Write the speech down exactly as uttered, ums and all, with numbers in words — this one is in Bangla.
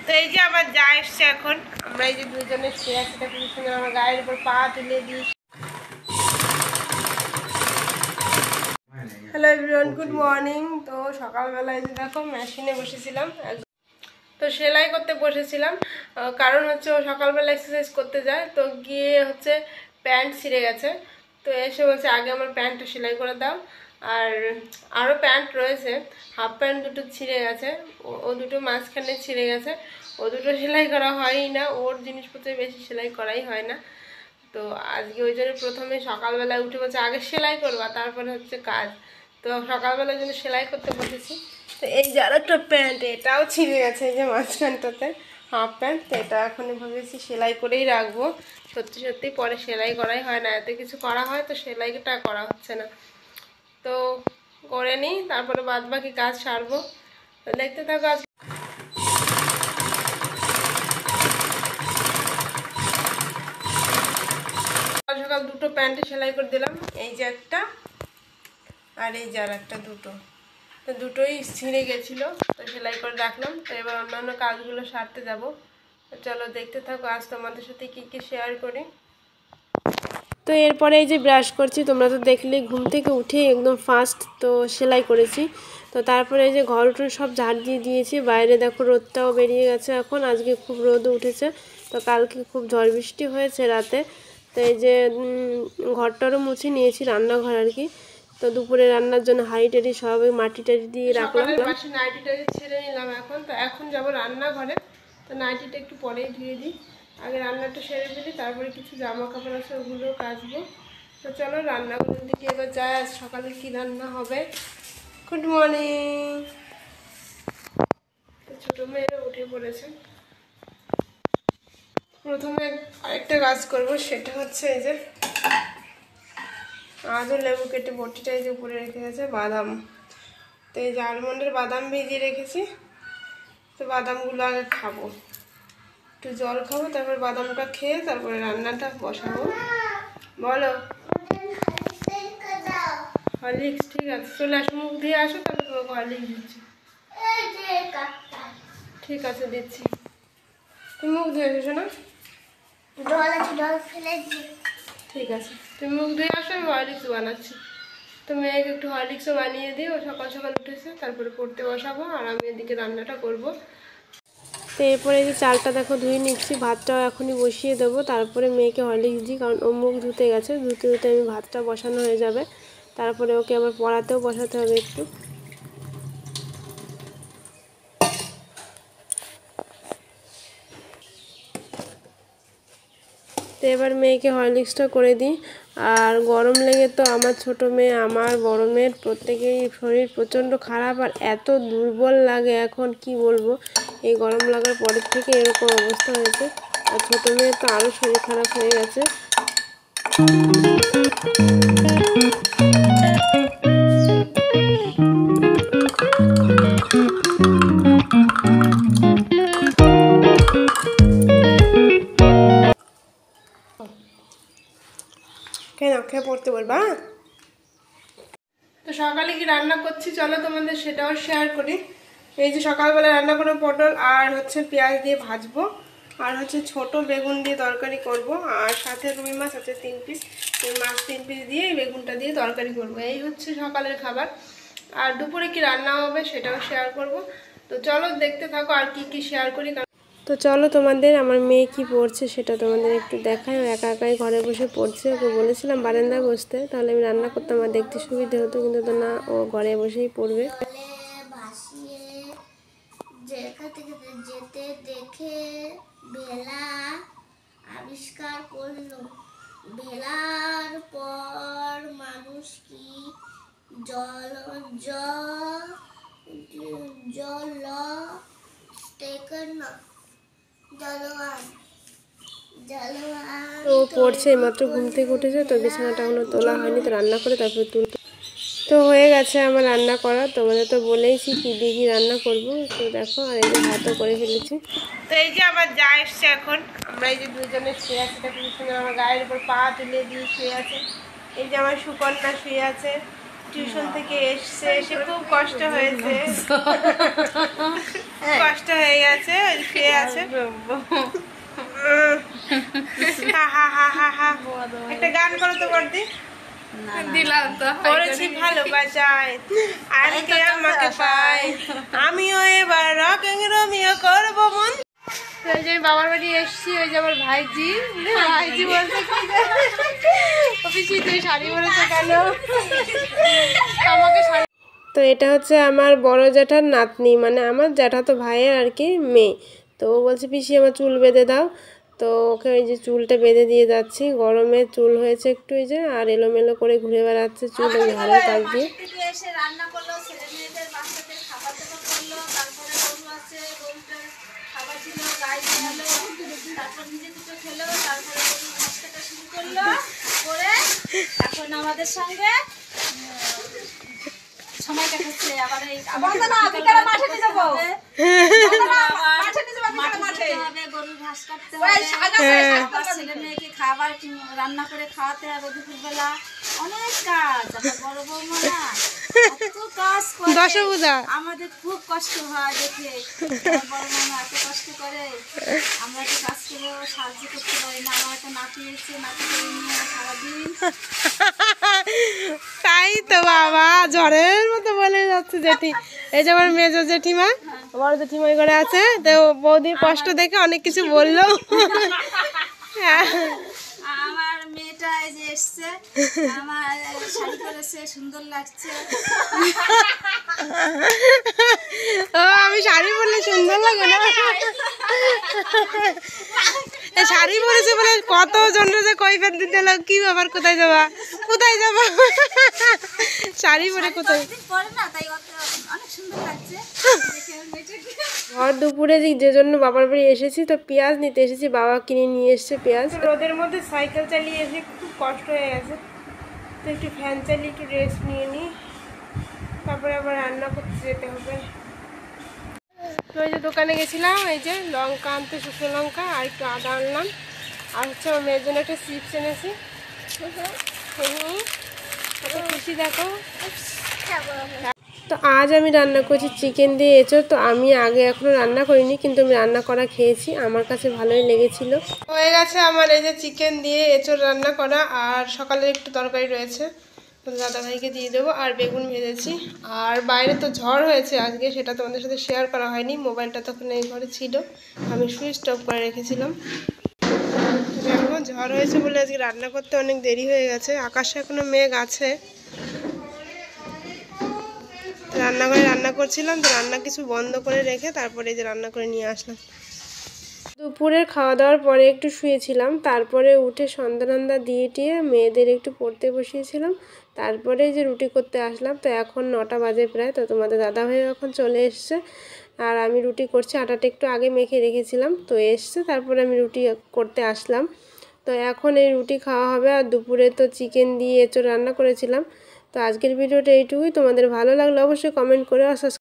তো এই যে আবার যা এসছে এখন, আমরা এই যে দুজনে শুয়ে আছি, খুব সুন্দর আমার গায়ের উপর পা তুলে দিই। Hello everyone, good morning. তো সকালবেলায় যে দেখো মেশিনে বসেছিলাম, তো সেলাই করতে বসেছিলাম। কারণ হচ্ছে ও সকালবেলা এক্সারসাইজ করতে যায়, তো গিয়ে হচ্ছে প্যান্ট ছিঁড়ে গেছে। তো এসে বলছে আগে আমার প্যান্টটা সেলাই করে দাও। আর আরও প্যান্ট রয়েছে, হাফ প্যান্ট দুটো ছিঁড়ে গেছে, ও দুটো মাঝখানে ছিঁড়ে গেছে, ও দুটো সেলাই করা হয়ই না, ওর জিনিসপত্র বেশি সেলাই করাই হয় না। তো আজকে ওই জন্য প্রথমে সকালবেলায় উঠে বলছে আগে সেলাই করবা, তারপরে হচ্ছে কাজ। তো সকালবেলার জন্য সেলাই করতে বসেছি। তো এই যে আর একটা প্যান্ট, এটাও ছিঁড়ে গেছে, এই যে মাঝখানটাতে হাফ প্যান্ট। তো এটা এখন ভেবেছি সেলাই করেই রাখবো। সত্যি সত্যি পরে সেলাই করাই হয় না, এত কিছু করা হয় তো সেলাইটা করা হচ্ছে না। তো করে নিই, তারপরে বাদ বাকি কাজ সারবো। তো দেখতে থাকো। আজ সকাল সকাল দুটো প্যান্টে সেলাই করে দিলাম, এই যে একটা আর এই যে আর একটা, দুটো। তো দুটোই ছিঁড়ে গেছিলো, তো সেলাই করে রাখলাম। তো এবার অন্যান্য কাজগুলো সারতে যাব। তো চলো দেখতে থাকো, আজ তোমাদের সাথে কী কী শেয়ার করি। তো এরপরে এই যে ব্রাশ করছি, তোমরা তো দেখলে ঘুম থেকে উঠে একদম ফাস্ট তো সেলাই করেছি। তো তারপরে এই যে ঘর উঠোন সব ঝাড় দিয়ে দিয়েছি। বাইরে দেখো রোদটাও বেরিয়ে গেছে এখন, আজকে খুব রোদ উঠেছে। তো কালকে খুব ঝড় বৃষ্টি হয়েছে রাতে। তো এই যে ঘরটারও মুছে নিয়েছি, রান্নাঘর আর কি। তো দুপুরে রান্নার জন্য হাঁড়ি টাড়ি সব মাটি টাড়ি দিয়ে রাখলাম। নাইটি টাড়ি ছেড়ে নিলাম এখন। তো এখন যাবো রান্নাঘরে। তো নাইটিটা একটু পরেই ধুয়ে দিই, আগে রান্নাটা সেরে ফেলি, তারপরে কিছু জামা কাপড় আছে ওগুলো কাচবো। তো চলো রান্নাগুলোর দিকে এবার যাই। আজ সকালে কী রান্না হবে। Good morning. তো ছোটো মেয়ে উঠে পড়েছে। প্রথমে আরেকটা কাজ করব, সেটা হচ্ছে এই যে আজও লেবু কেটে বটিটা এই যে উপরে রেখে গেছে বাদাম। তো এই যে আলমন্ডের বাদাম ভিজিয়ে রেখেছি। তো বাদামগুলো আগে খাবো, একটু জল খাবো, তারপর বাদামটা খেয়ে তারপরে রান্নাটা বসাবো। বলো হরলিক্স, ঠিক আছে চলে আসো, মুখ দিয়ে আসো, তারপর তোমাকে হরলিক্স দিচ্ছি। ঠিক আছে দিচ্ছি, তুমি মুখ ধুয়ে এসো না। ঠিক আছে তুমি মুখ ধুয়ে আসো, আমি হরলিক্স বানাচ্ছি। তো মেয়েকে একটু হরলিক্সও বানিয়ে দিই, ও সকাল সকাল উঠেছে, তারপরে পড়তে বসাবো আর আমি এদিকে রান্নাটা করবো। তো এরপরে এই যে চালটা দেখো ধুয়ে নিচ্ছি, ভাতটাও এখনই বসিয়ে দেবো, তারপরে মেয়েকে হরলিক্স দিই, কারণ ও মুখ ধুতে গেছে, ধুতে ধুতে আমি ভাতটা বসানো হয়ে যাবে। তারপরে ওকে আবার পড়াতেও বসাতে হবে একটু। তো এবার মেয়েকে হরলিক্সটা করে দিই। আর গরম লেগে তো আমার ছোট মেয়ে, আমার বড় মেয়ের প্রত্যেকেরই শরীর প্রচণ্ড খারাপ, আর এত দুর্বল লাগে এখন কি বলবো। এই গরম লাগার পরের থেকে এরকম অবস্থা হয়েছে, আর ছোটো মেয়ের তো আরও শরীর খারাপ হয়ে গেছে। কেন খেয়ে পড়তে বলবা? তো সকালে কি রান্না করছি চলো তোমাদের সেটাও শেয়ার করি। এই যে সকালবেলা রান্না করে পটল আর হচ্ছে পেঁয়াজ দিয়ে ভাজবো, আর হচ্ছে ছোট বেগুন দিয়ে তরকারি করব, আর সাথে রুই মাছ আছে তিন পিস, ওই মাছ তিন পিস দিয়ে বেগুনটা দিয়ে তরকারি করব। এই হচ্ছে সকালের খাবার। আর দুপুরে কি রান্না হবে সেটাও শেয়ার করব। তো চলো দেখতে থাকো আর কি কি শেয়ার করি। তো চলো তোমাদের আমার মেয়ে কি পড়ছে সেটা তোমাদের একটু দেখাই। ও একা একাই ঘরে বসে পড়ছে, ওকে বলেছিলাম বারান্দায় বসতে, তাহলে আমি রান্না করতে আমার দেখতে সুবিধে হতো, কিন্তু তো না, ও ঘরে বসেই পড়বে। যেতে দেখে ভেলা আবিষ্কার করলো, ভেলার পর মানুষ কি জল জল তো পড়ছে, মাত্র ঘুম থেকে উঠেছে, তো বিছানাটা এখনো তোলা হয়নি, তো রান্না করে তারপরে তুলতে। তো হয়ে গেছে আমার রান্না করা, তোমাদের তো বলেইছি কী দিয়ে কী রান্না করবো। তো দেখো, আর এই যে ভাতও করে ফেলেছি। তো এই যে আবার যা এসছে এখন, আমরা এই যে দুজনে শুয়ে আছি, খুব সুন্দর আমার গায়ের উপর পা তুলে দিয়ে শুয়ে আছে। এই যে আমার সুকন্যা শুয়ে আছে, টিউশন থেকে এসছে, এসে খুব কষ্ট হয়েছে, কষ্ট হয়ে গেছে, শুয়ে আছে। একটা গান করো তো বর্দি। দিলাম তো করেছি ভালোবাসায় আর কে আমাকে পায়, আমিও এবার রকিং রোমিও করবো মন। ওই যে বাবার বাড়ি এসছি, ওই যে আমার ভাইজি, ভাইজি বলছে কি তুই শাড়ি পরেছো কেন আমাকে শাড়ি। তো এটা হচ্ছে আমার বড় জ্যাঠার নাতনি, মানে আমার জ্যাঠাতো ভাইয়ের আর কি মেয়ে। তো ও বলছে পিসি আমার চুল বেঁধে দাও, তো ওকে ওই যে চুলটা বেঁধে দিয়ে যাচ্ছি। গরমে চুল হয়েছে একটু, এই যে আর এলোমেলো করে ঘুরে বেড়াচ্ছে চুল ওই ঘরের কাজ দিয়ে। এখন আমাদের সঙ্গে সময় কাটাচ্ছে। আবার এই গরুর ঘাস কাটতে হবে, ছেলে মেয়েকে খাবার রান্না করে খাওয়াতে হবে দুপুরবেলা, অনেক কাজ। আমার বড় বৌমা না এত কাজ করে, আমাদের খুব কষ্ট হয় দেখে। বড় বৌমা এত কষ্ট করে, আমরা তো কাজ করেও সাহায্য করতে পারি না। আমার একটা নাতি এসছে, নাতি নিয়ে সারাদিন। তাই তো বাবা ঝড়ের মতো বলে যাচ্ছে জেঠি। এই যে আমার মেজো জেঠিমা, বড় জেঠিমা করে আছে, তো বৌদির কষ্ট দেখে অনেক কিছু বললো। আমার মেয়েটা এই যে এসছে, আমার শাড়ি পরেছে, সুন্দর লাগছে। ও আমি শাড়ি পরলে সুন্দর লাগে না? শাড়ি পরেছে বলে কত জন যে কৈফিয়ত দিতে এলো, কি ব্যাপার, কোথায় যাবা কোথায় যাবা শাড়ি পরে কোথায়। ভর দুপুরে যে জন্য বাবার বাড়ি এসেছি, তো পেঁয়াজ নিতে এসেছি, বাবা কিনে নিয়ে এসছে পেঁয়াজ। রোদের মধ্যে সাইকেল চালিয়ে এসে খুব কষ্ট হয়ে গেছে, তো একটু ফ্যান চালিয়ে একটু রেস্ট নিয়ে নিই, তারপরে আবার রান্না করতে যেতে হবে। তো এই যে দোকানে গেছিলাম, এই যে লঙ্কা আনতে, শুকনো লঙ্কা আর একটু আদা আনলাম, আর হচ্ছে আমার মেয়ের জন্য একটা চিপস এনেছি। কত খুশি দেখো। তো আজ আমি রান্না করছি চিকেন দিয়ে এঁচোড়। তো আমি আগে এখনো রান্না করিনি, কিন্তু আমি রান্না করা খেয়েছি, আমার কাছে ভালোই লেগেছিল। হয়ে গেছে আমার এই যে চিকেন দিয়ে এঁচোড় রান্না করা, আর সকালের একটু তরকারি রয়েছে, দাদাভাইকে দিয়ে দেবো, আর বেগুন ভেজেছি। আর বাইরে তো ঝড় হয়েছে আজকে, সেটা তোমাদের সাথে শেয়ার করা হয়নি, মোবাইলটা তখন এই ঘরে ছিল, আমি সুইচ অফ করে রেখেছিলাম। দেখো ঝড় হয়েছে বলে আজকে রান্না করতে অনেক দেরি হয়ে গেছে, আকাশে এখনো মেঘ আছে। রান্নাঘরে রান্না করছিলাম, তো রান্না কিছু বন্ধ করে রেখে তারপরে এই যে রান্না করে নিয়ে আসলাম। দুপুরের খাওয়া দাওয়ার পরে একটু শুয়েছিলাম, তারপরে উঠে সন্ধ্যা টন্ধা দিয়ে টিয়ে মেয়েদের একটু পড়তে বসিয়েছিলাম, তারপরে যে রুটি করতে আসলাম। তো এখন নটা বাজে প্রায়, তো তোমাদের দাদাভাই এখন চলে এসছে, আর আমি রুটি করছি, আটাটা একটু আগে মেখে রেখেছিলাম, তো এসছে, তারপরে আমি রুটি করতে আসলাম। তো এখন এই রুটি খাওয়া হবে, আর দুপুরে তো চিকেন দিয়ে এঁচোড় রান্না করেছিলাম। তো আজকের ভিডিওটা এইটুকুই, তোমাদের ভালো লাগলে অবশ্যই কমেন্ট করে আর